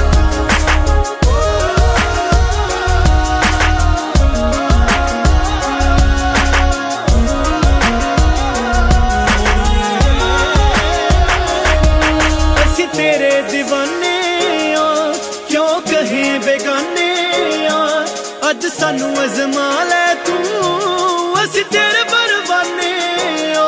तेरे दीवाने आ क्यों कहे बेगाने आ अज सानू अजमा ले तू असी तेरे परवाने आ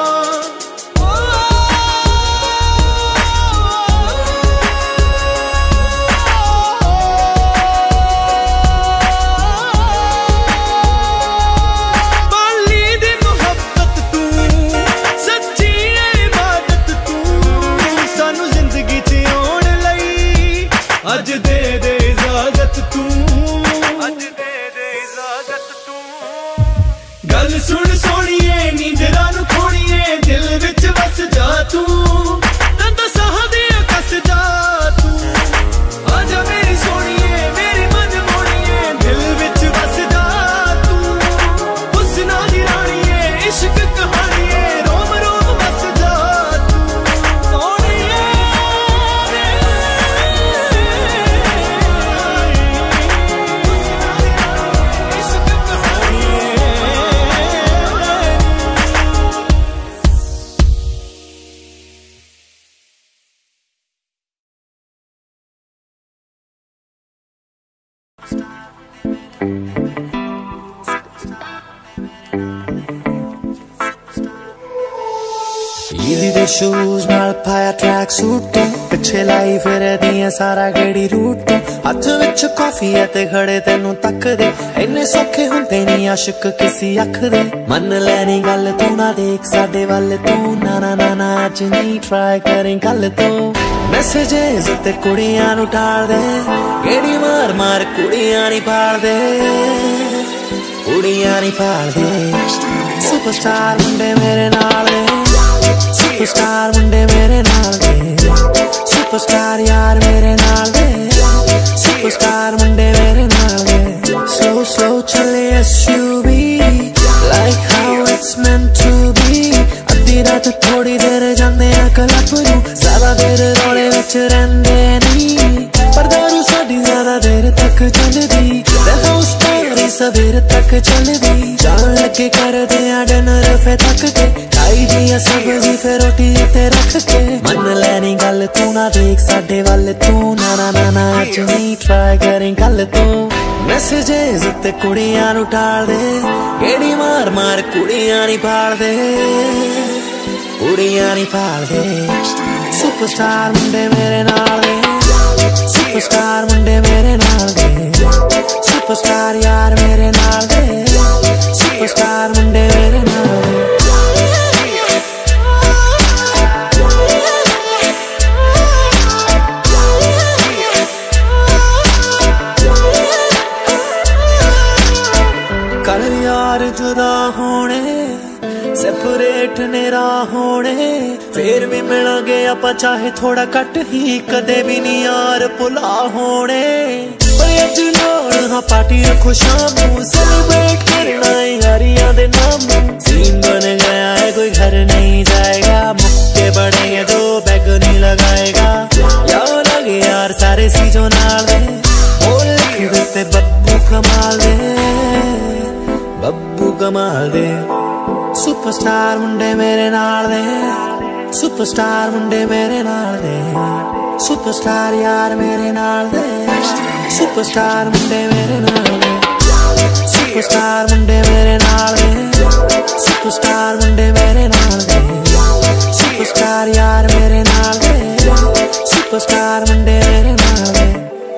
बाली दी मोहब्बत तू सच्ची इबादत तू सानू जिंदगी अज दे दे इजाजत तू अज दे दे इजाजत तू गल सुन सोनिए नींदरां नू खोणीए दिल विच वस जा तू तंद साह दे कस जा तू आजा मेरी सोनिए मेरी मन मोणीए दिल विच वस जा तू हुस्ना दी राणीए इश्क कहानीए रोम रोम वस जा तू सोनिए Easy the shoes ਨਾਲ ਪਾਇਆ ਟਰੈਕ ਸੂਟ ਪਿੱਛੇ ਲਾਈ ਫਿਰਦੀਆਂ ਸਾਰਾ ਗੇੜੀ ਰੂਟ ਹੱਥ ਵਿੱਚ ਕਾਫੀ ਐ ਤੇ ਖੜੇ ਤੈਨੂੰ ਤੱਕਦੇ ਇੰਨੇ ਸੌਖੇ ਹੁੰਦੇ ਨਹੀਂ ਆਸ਼ਿਕ ਕਿਸੇ ਅੱਖ ਦੇ ਮੰਨ ਲੈਣੀ ਗੱਲ ਤੂੰ ਨਾ ਦੇਖ ਸਾਡੇ ਵੱਲ ਤੂੰ ਨਾ ਨਾ ਨਾ ਨਾ ਅੱਜ ਨਹੀਂ ਟਰਾਈ ਕਰੇ ਕੱਲ ਤੋਂ ਮੈਸੇਜਸ ਤੇ ਕੁੜੀਆਂ ਨੂੰ ਟਾਲਦੇ ਗੇੜੀ ਮਾਰ ਮਾਰ ਕੁੜੀਆਂ ਨਹੀਂ ਪਾਲਦੇ ਕੁੜੀਆਂ ਨਹੀਂ ਪਾਲਦੇ ਸੁਪਰਸਟਾਰ ਮੁੰਡੇ ਮੇਰੇ ਨਾਲ ਦੇ सुपरस्टार मुंडे मेरे नाल दे सुपरस्टार यार मेरे नाल दे सुपरस्टार मुंडे मेरे नाल दे slow slow चले S U V like how it's meant to be अद्धी रात थोड़ी देर जांदे आ क्लब नू ज़्यादा देर रोले विच रहिंदे नहीं पर दारू साडी ज़्यादा देर तक चलदी ते हाउस पार्टी सवेर तक चलदी जान लगे करदे आ डिनर फे तक के खाई दिया सब्जी फे रोटी ते रख के मन लैनी गल तू ना देख साडे वल तू ना ना ना ना अज नहीं ट्राई करें कल तू मैसेजेस ते कुड़ियां नू टाल दे गेड़ी मार मार कुड़ियां नहीं पाल दे कुड़ियां नहीं पाल दे सुपरस्टार मुंडे मेरे नाल दे सुपरस्टार मुंडे मेरे नाल दे सुपरस्टार यार मेरे नाल दे सुपरस्टार मुंडे मेरे नाल दे कल यार जुदा होने सेपरेट ने राह होने फिर भी मिलांगे ਆਪਾਂ ਚਾਹੇ ਥੋੜਾ ਘੱਟ ਹੀ ਕਦੇ ਵੀ ਨਹੀਂ ਯਾਰ ਭੁਲਾ ਹੋਣੇ ਓਏ ਅੱਜ ਨਾਲ ਹਾਂ ਪਾਰਟੀ ਰੱਖੋ ਸ਼ਾਮ ਨੂੰ ਸੈਲੀਬ੍ਰੇਟ ਕਰਨਾ यारियां दे नाम सीन बन गया है कोई घर नहीं जाएगा मुक्के बढ़ेंगे तो बैग नहीं लगाएगा यार लगे यार सारे सीजों नाल दे बोल लिख देते बब्बू कमाल दे बब्बू कमाल दे सुपरस्टार मुंडे मेरे नाल दे सुपरस्टार मुंडे मेरे नाल दे सुपरस्टार यार मेरे नाल दे सुपरस्टार मुंडे मेरे नाल दे सुपरस्टार मुंडे मेरे नाल दे सुपरस्टार मुंडे मेरे नाल दे सुपरस्टार यार मेरे नाल दे सुपरस्टार मुंडे मेरे नाल दे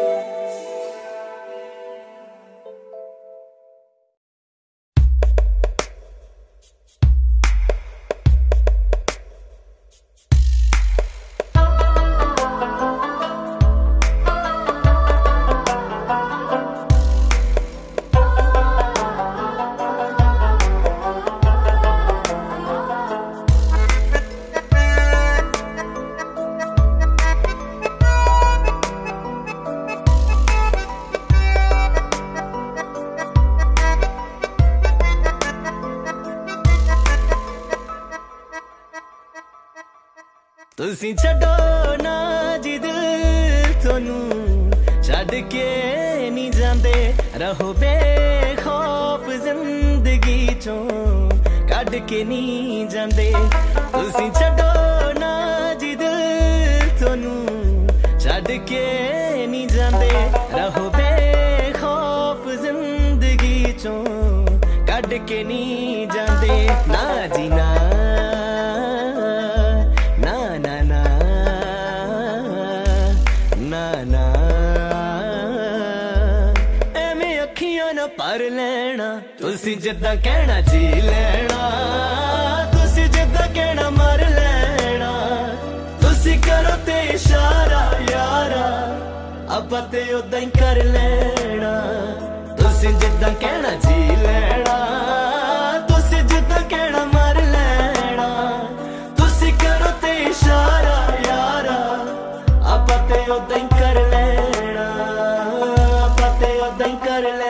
तुसी छड्डो ना जी दिल तोनू छड्ड के नहीं जांदे रहो बेखौफ जिंदगी चों कढ के नहीं जांदे तुसी छड्डो ना जी दिल तोनू छड्ड के नहीं जांदे रहो बेखौफ जिंदगी चों कढ के नहीं जांदे ना जी ना पर लेना तुसी जिद्दां कहना जी लेना तुसी जिद्दां कहना मर लेना तुसी करो ते इशारा यारा अब ते उदां ही कर लेना तुसी जिद्दां कहना जी लेना तुसी जिद्दां कहना मर लेना तुसी करो ते इशारा यारा अब ते उदां ही कर लेना अब ते उदां ही कर लेना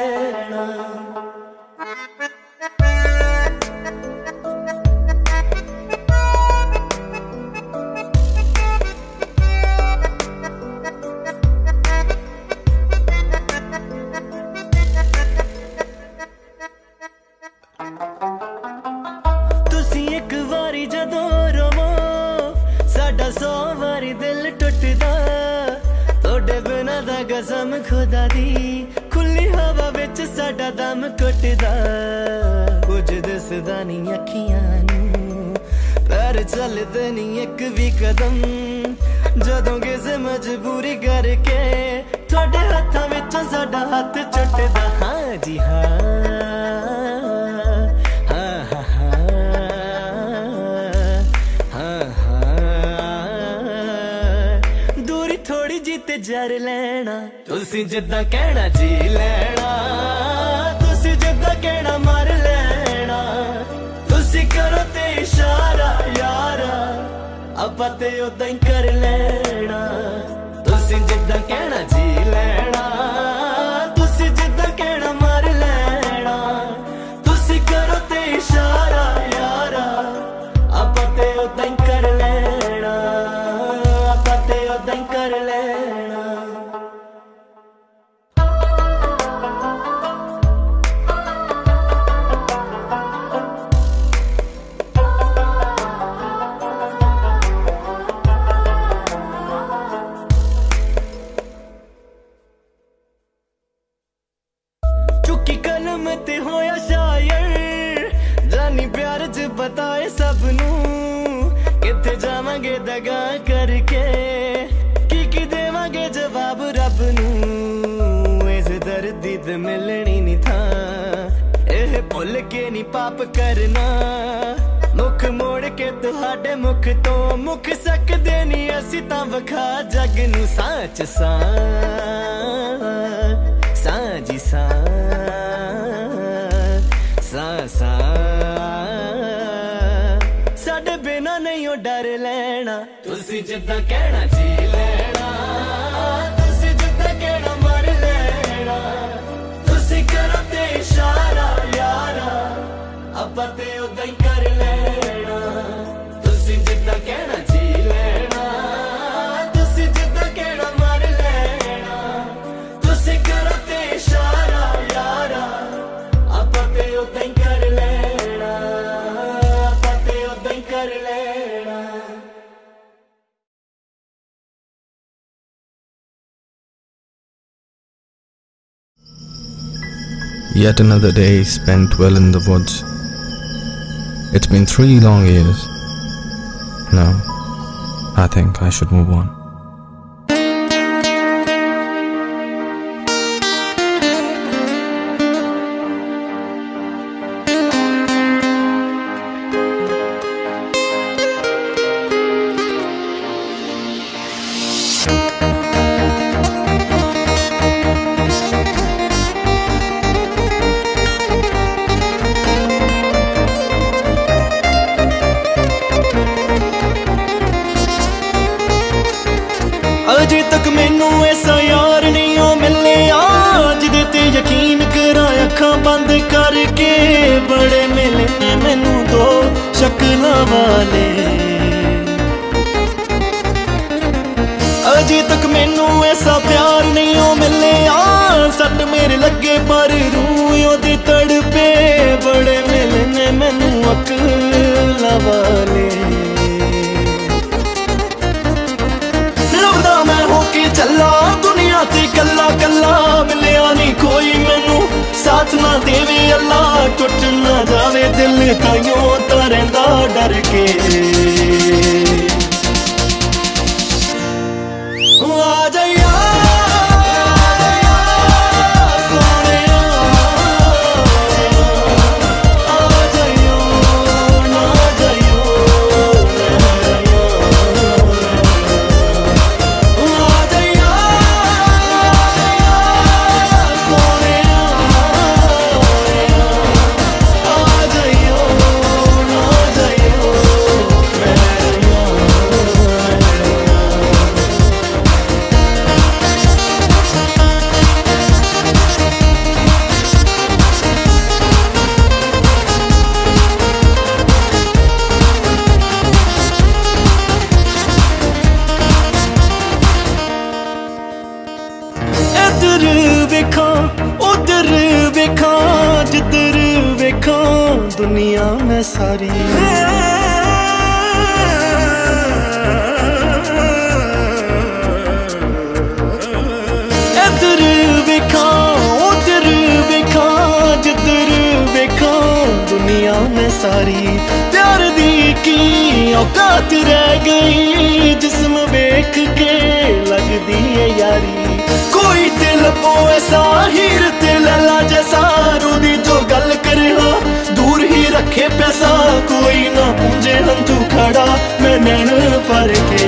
कसम खुदा दी खुली हवा विच साडा दम घुटदा कुछ दसदा नहीं अखियां नू पर चलदे नहीं एक भी कदम जदों किसे मजबूरी करके थोड़े हत्थां विच साडा हथ चुटदा हाँ जी हाँ जर लेना तुसी जिद्दां कहना जी लेना तुसी जिद्दां कहना मर लेना तुसी करो ते इशारा यारा अब ते उदां ही कर लेना तुसी जिद्दां कहना जी लेना तुसी जिद्दां कहना मर लेना तुसी करो ते इशारा यारा अब ते उदां ही कर लेना अब ते उदां ही कर लेना ते होया शायर जानी प्यार च बताए सबनू किथे जावांगे दगा करके की की देवांगे जवाब रब नू इस दर्दी ते मिलनी नहीं था एह भुल के नहीं पाप करना मुख मोड़ के तुहाडे मुख तो मुख सकदे नहीं असी तां वखा जग नू साच सा साजी सा सा सा साडे बिना नहीं ओ डर लेना तुसी तुसी जिद्दां कहना जी लेना, तुसी जिद्दां कहना मर लेना, तुसी करो ते इशारा यारा अब्बा ते उदां ही कर लेना, तुसी जिद्दां कहना जी लेना, तुसी जिद्दां कहना मर लेना, तुसी करो ते इशारा यारा अब्बा ते उदां ही कर लेना, अब्बा ते उदां ही कर लेना। Yet another day spent well in the woods. It's been three long years. Now, I think I should move on. अजे तक मैनू ऐसा यार नहीं ओ मिलिया जिदे ते यकीन करा अखां बंद करके, बड़े मिले मैनू दो शक्लां वाले। अजे तक मैनू ऐसा प्यार नहीं ओ मिलिया, सट मेरे लगे पर रूह ओदी तड़पे, बड़े मिले ने मैनू अकलां वाले। मैं होके चला दुनिया ते कला कला, मिलिया नहीं कोई मैनू साथ ना देवे अल्लाह, टुट ना जावे दिल ताइयों तां रहिंदा डर के। आ जाइया उधर वेखा जिधर वेखा दुनिया में सारी, इधर वेखा उधर वेखा जिधर वेखा दुनिया में सारी। प्यार दी की औकात रह गई, जिस्म वेख के लगदी है यारी, कोई दिल पो ऐसा हीर ते लैला जैसा, रूदी जो गल करे दूर ही रखे पैसा, कोई ना पूंजे हंथू खड़ा मैं नैन पर के।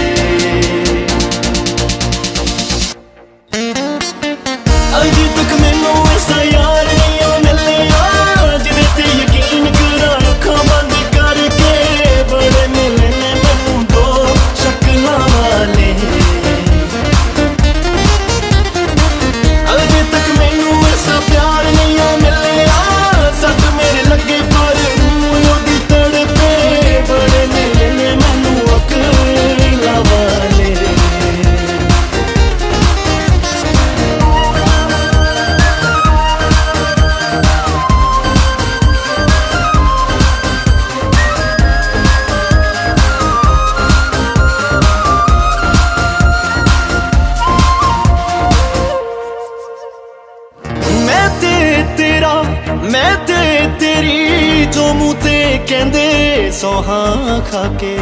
अजे तक मैनू ऐसा यार नहीं ओ मिलिया, जिदे ते यकीन करा अखां बंद करके, बड़े मिले ने मैनू दो शक्लां वाले। अजे तक मैनू ऐसा प्यार नहीं ओ मिलिया, सच मेरे लगे पर रूह ओदी तड़पे, बड़े मिले ने मैनू अकलां वाले। मैं ते तेरी जो मुँह ते कहंदे सोहां खाके,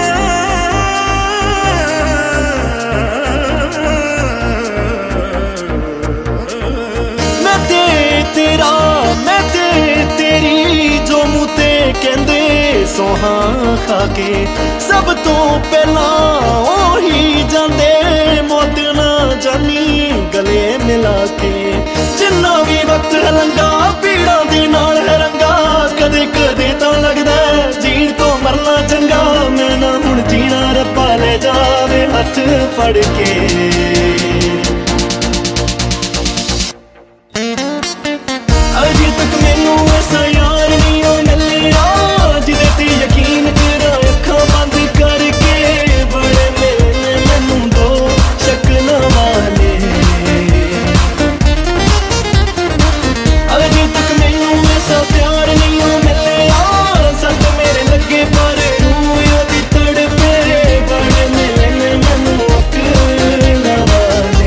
मैं ते तेरा मैं ते तेरी जो मुँह ते कहंदे सोहां खाके, सब तो पहला ओही जांदे मौत ना जानी गले मिला के। जिन्ना भी वक्त लंघा पीड़ा दे नाल रंगा, कदे कदे तां लगदा जीण तो मरना चंगा, मैं ना हुण जीना रब्बा ले हथ फड़ के अजे तक मैनू ऐसा यार नहीं हो मिलिया जिदे ते यकीन करा अखां बंद करके बड़े मिलने मैनू दो शक्ल वाले अजे तक मैनू ऐसा प्यार नहीं हो मिलिया सट मेरे लगे पर रूह दी तड़पे बड़े मिलने मैनू अकल वाले।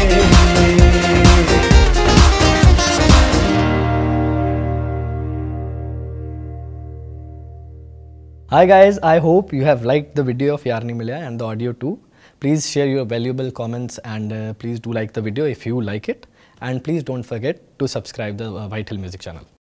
Hi guys, I hope you have liked the video of Yaar Nahi Milya and the audio too. Please share your valuable comments and uh, please do like the video if you like it, and please don't forget to subscribe the uh, White Hill Music channel.